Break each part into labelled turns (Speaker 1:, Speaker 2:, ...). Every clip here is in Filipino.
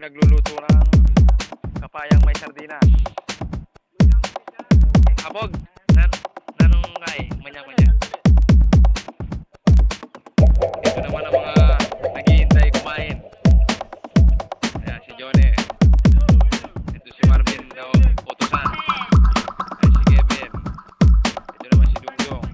Speaker 1: nagluluto ng kapayang may sardinas. Abog, nanong kay, manya-manya. Ito naman ang mga naghihintay kumain. Ayan, si Johnny. Ito si Marvin daw, utusan. Ayan, si Kevin. Ito naman si Dungjong.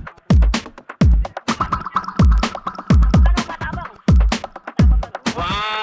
Speaker 1: Wow!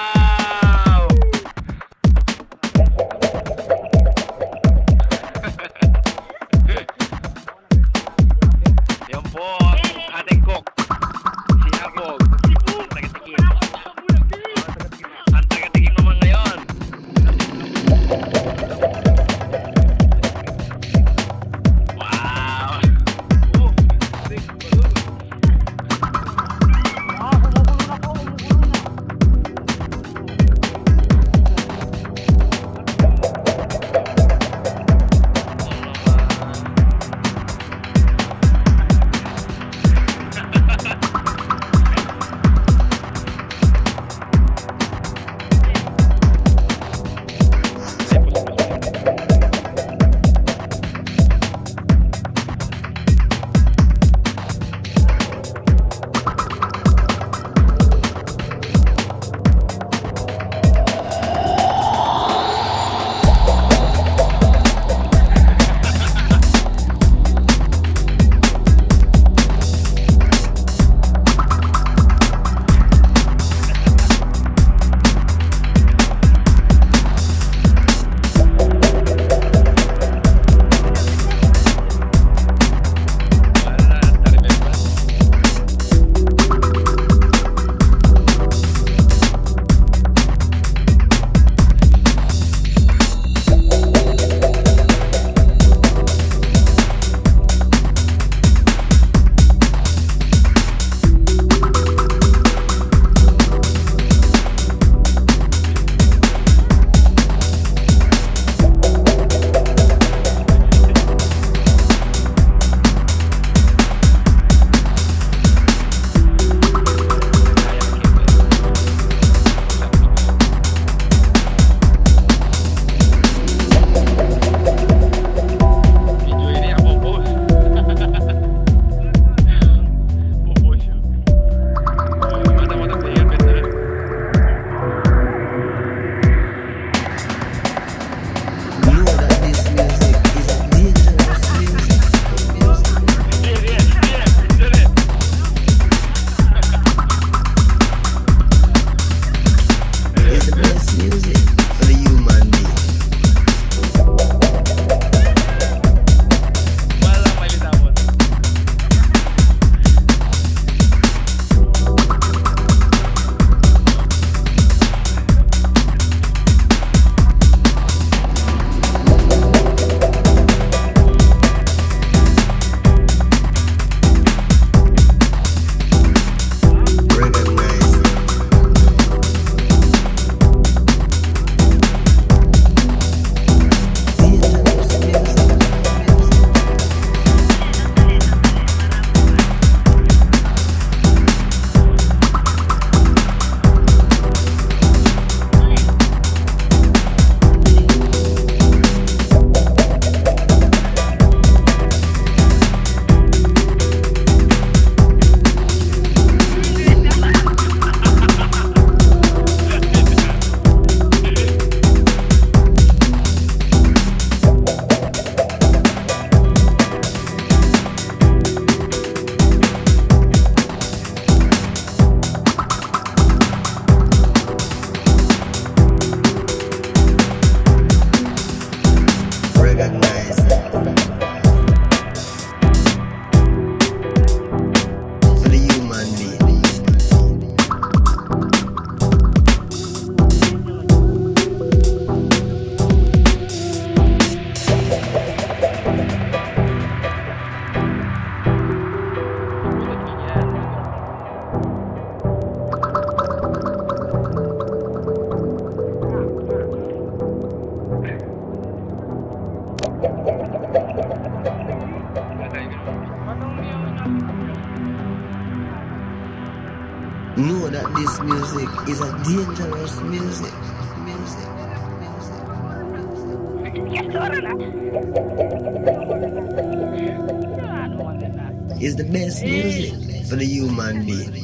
Speaker 2: this music is a dangerous music. It's the best music for the human being.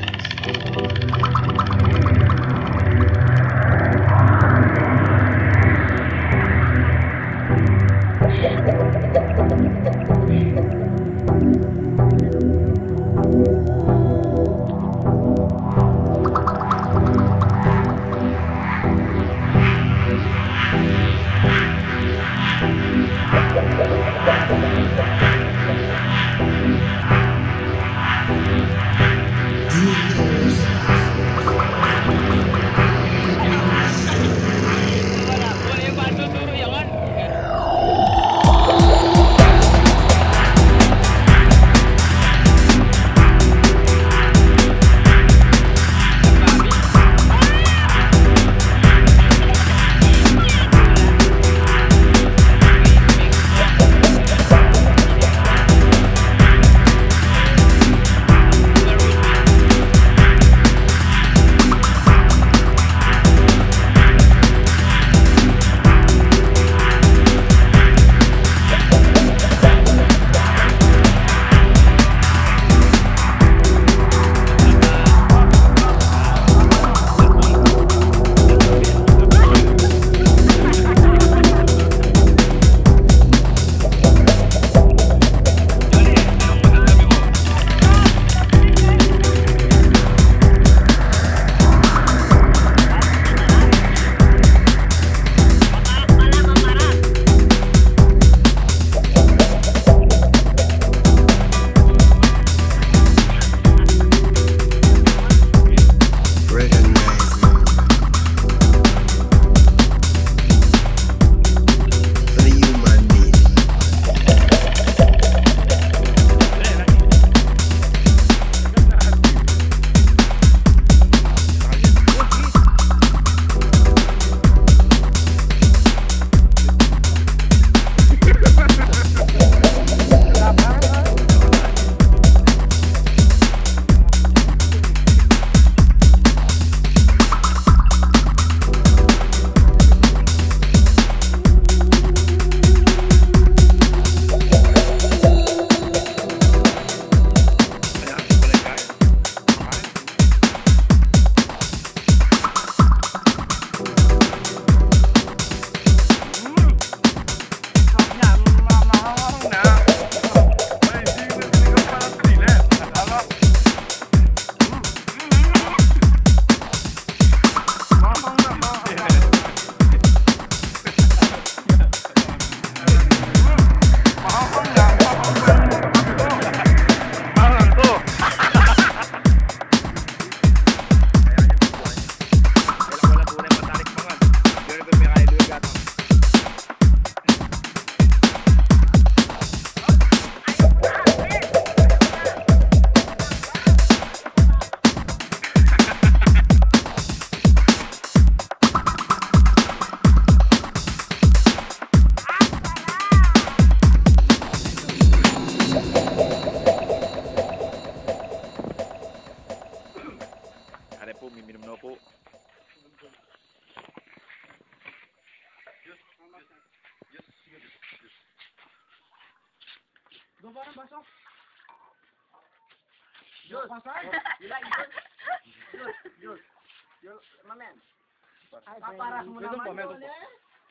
Speaker 3: Paparas mo naman yun eh.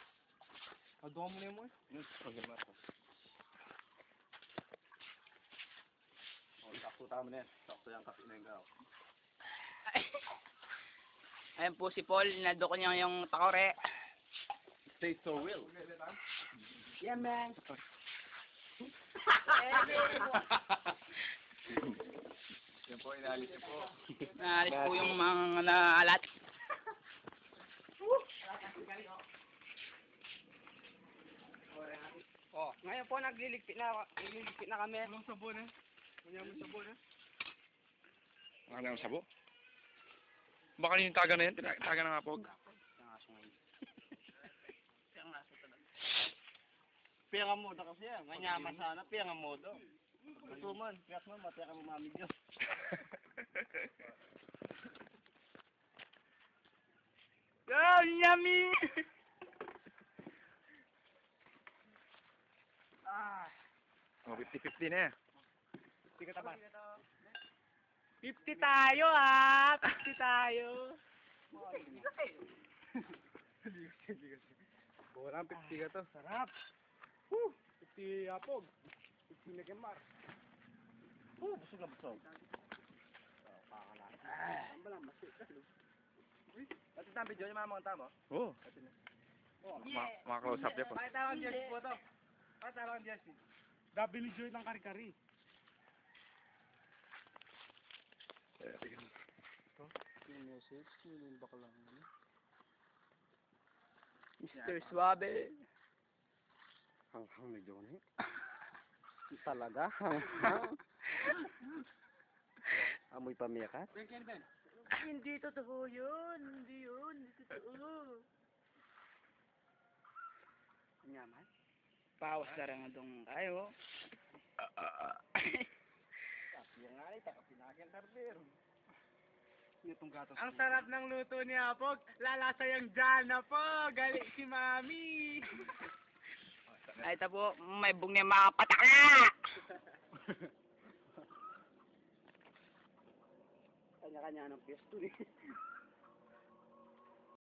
Speaker 1: Adobo mo na yun mo eh. Sakto tama na yan. Sakto yung kapi na yung gao.
Speaker 3: Ayan po si Paul, nado ko niya yung takore.
Speaker 1: Stay so real.
Speaker 3: Yeah, man.
Speaker 1: Yan po, inaalis niyo po.
Speaker 3: Naalis po yung mga naalat. Oh, ngayon po nagliligpit na kami.
Speaker 1: Anong sabon eh? Anong sabon eh? Anong sabo? Baka yung taga na yan, taga na nga po.
Speaker 4: Pera mo da kasi yan. Manyaman sana, pera mo da. Tuman, pera mo, matera mo mami Diyos.
Speaker 3: Wow, yummy!
Speaker 1: Oh, 50-50 na eh.
Speaker 4: 50
Speaker 3: tayo, ha? 50 tayo.
Speaker 4: Bola, 50 ka to. Sarap. Woo! 50 apog. 50 na kemar. Busog na busog. Ang balang masik. Ito ang video niyo mga tamo?
Speaker 1: Oo. Mga close up niya po.
Speaker 4: Pakita ang jersey po to. Pakita ang jersey. Dabi ni Joy ng kari-kari. Yung message, yung bakla lang.
Speaker 3: Mr. Suave.
Speaker 4: Hanghang ni Johnny. Talaga, hanghang. Amoy pamiyakat?
Speaker 3: Hindi totoo yun. Hindi yun. Hindi totoo.
Speaker 4: Nyaman?
Speaker 3: Pawas na rin itong tayo.
Speaker 4: Yung nga rin, takapinagyan karder. Itong gatos.
Speaker 3: Ang sarap ng luto ni Apog. Lalasa yung Jana po. Galing si Mami. Ay, ito po. May bung niya mga pataka.
Speaker 4: Kanya-kanya ng pwesto eh.